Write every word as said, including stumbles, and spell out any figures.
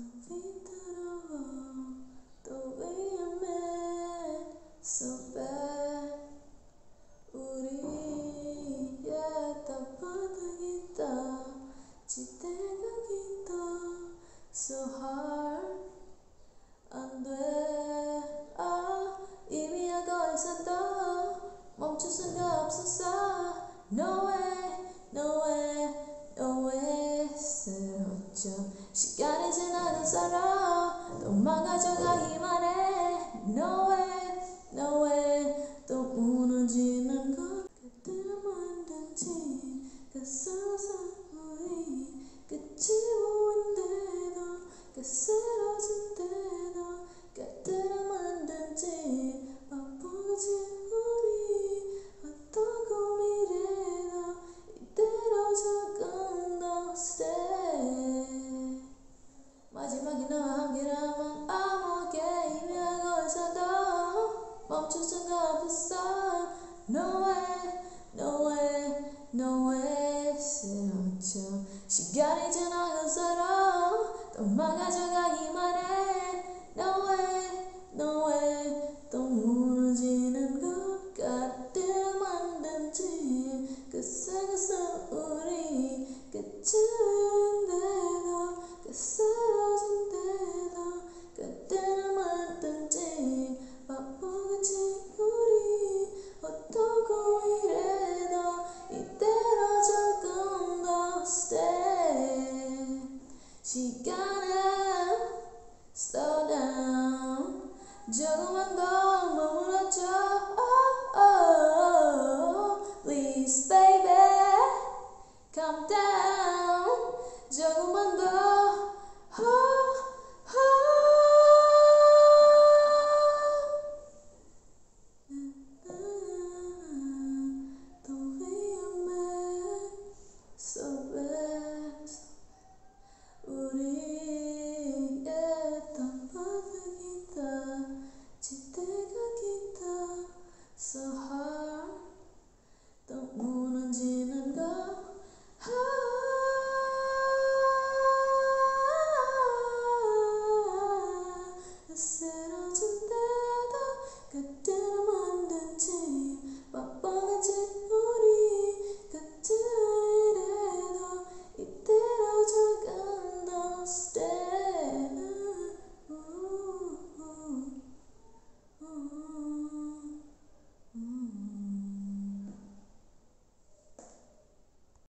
위태로워 또 위험해 so bad 우리의 땅바닥이다 지대가 길다 so hard 안돼 아 이미 하고 있었다 멈출 수가 없었어 no way no way no way 쓰러져 시간이 지나는 사람 또 망가져가기만 해 no way no way 또 무너지는 것 그들은 뭐든지 가슴에서 우리 끝이 보인대도 그 쓰러진대도 그들은 뭐든지 바쁘지 우리 어떻고 미래도 이대로 조금 더 stay 마지막이 너와 함께라면 아무 게임이 하고 있어도 멈출 수가 없었어 no way no way no way 쓰러져 시간이 지나가서도 또 망가져가기만 해 no way no way 또 무너지는 것 같은 만든지 그 세계에서 우리 끝인데도 그 쓰러진데도 그때는 뭐든지 바쁘겠지 우리 어떻고 이래도 이대로 조금 더 stay